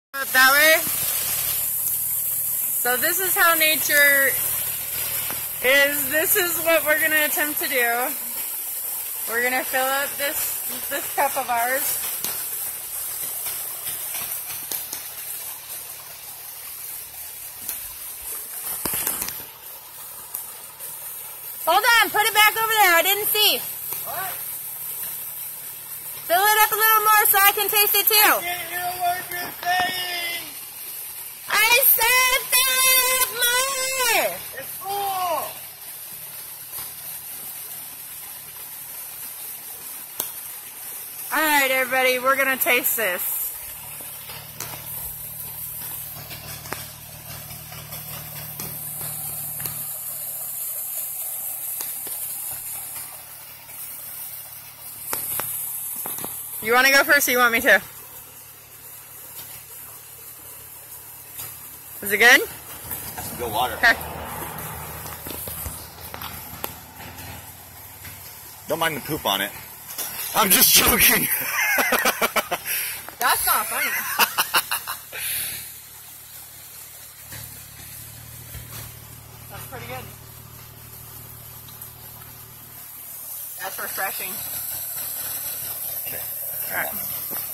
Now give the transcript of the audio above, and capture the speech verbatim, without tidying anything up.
That way. So this is how nature is. This is what we're going to attempt to do. We're going to fill up this this cup of ours. Hold on, put it back over there. I didn't see. What? Fill it up a little more so I can taste it too. I can't hear a word you're saying. I said fill it up more. It's full. Alright everybody, we're gonna taste this. You want to go first or you want me to? Is it good? That's some good water. Okay. Don't mind the poop on it. I'm just joking. That's not funny. That's pretty good. That's refreshing. Okay. All right.